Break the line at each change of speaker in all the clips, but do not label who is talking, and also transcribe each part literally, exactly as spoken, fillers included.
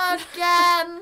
naken!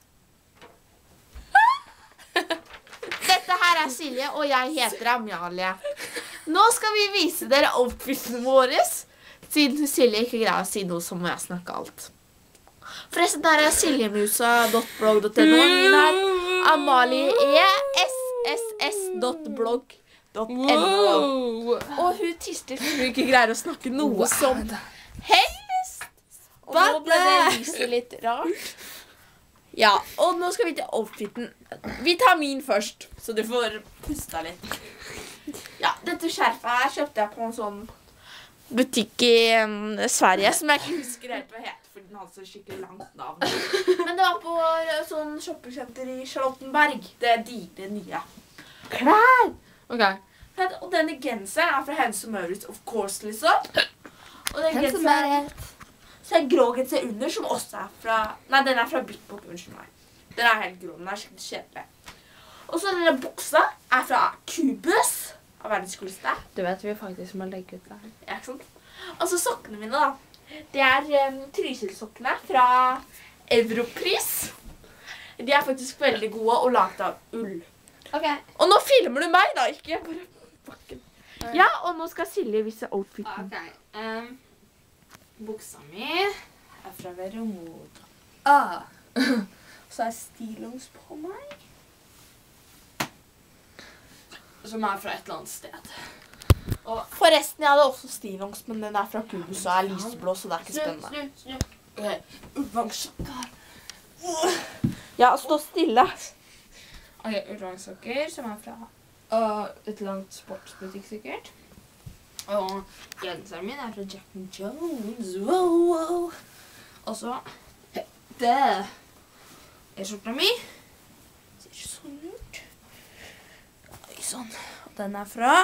Dette her er Silje, og jeg heter Amalie. Nå skal vi vise dere outfiten vår. Siden Silje ikke greier å si noe, så må jeg snakke alt. Forresten, der er siljemusa dot blogg dot no. Min er Amalie E S S S dot blogg dot no. Og hun tister for hun ikke greier å snakke noe som helst. Og nå ble det lyset litt rart. Ja, og nå skal vi til outfiten. Vi tar min først, så du får puste litt. Ja, dette skjerfet her kjøpte jeg på en sånn butikk i um, Sverige, som jeg ikke husker helt hva het, for den hadde så skikkelig langt navn. Men det var på sånn shoppingcenter i Charlottenberg. Det er de nye. Klær! Ok. Og denne genseren er fra Hennes og Mauritz, of course, liksom. Og den genseren... Så er grå genser under, som også er fra... Nei, den er fra Big Book, unnskyld meg. Den er helt grå, den er skikkelig kjedelig. Og så denne buksa er fra Cubus, av verdens kuleste.
Du vet vi faktisk må legge ut det her.
Ja, ikke sant? Og så sokkene mine da. Det er um, Trysil-sokkene fra Europris. De er faktisk veldig gode og laget av ull.
Ok.
Og nå filmer du meg da, ikke bare bakken. Ja, og nå skal Silje vise outfiten.
Ok. Um, buksa mi er fra Veromoda. Ah.
Så er stillongs på meg.
Som er fra et eller annet sted.
Og forresten, jeg hadde også stillongs, men den er fra Cubus og er lyseblå, så det er ikke spennende.
Snu, snu, snu. Ok, ullvangssokker.
Ja, stå stille.
Ok, ullvangssokker som er fra uh, et eller annet sportsbutikk sikkert. Og genseren min er fra Jack and Jones. Wow, wow. Og så det er skjorta mi. Ser ikke sånn ut. Oi, sånn. Og den er fra...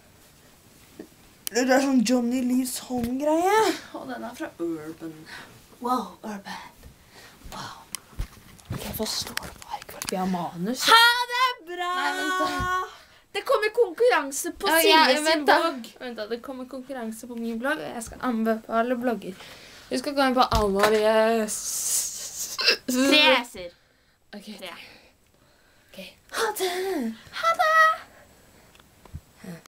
Det er sånn Johnny Leaves Home-greie. Og den er fra Urban. Wow, Urban. Wow. Jeg forstår det bare ikke. Vi har manus.
Ha det bra!
Nei, vent da.
Det kommer konkurranse på
Ja,
Silje
ja,
sin
vent da.
blogg.
Vent da, det kommer konkurranse på min blogg, og jeg skal anbefale blogger. Vi skal gå inn på Amalie...
Tre s-er.
Ok.
Tre.
Ok. Ha det!
Ha det!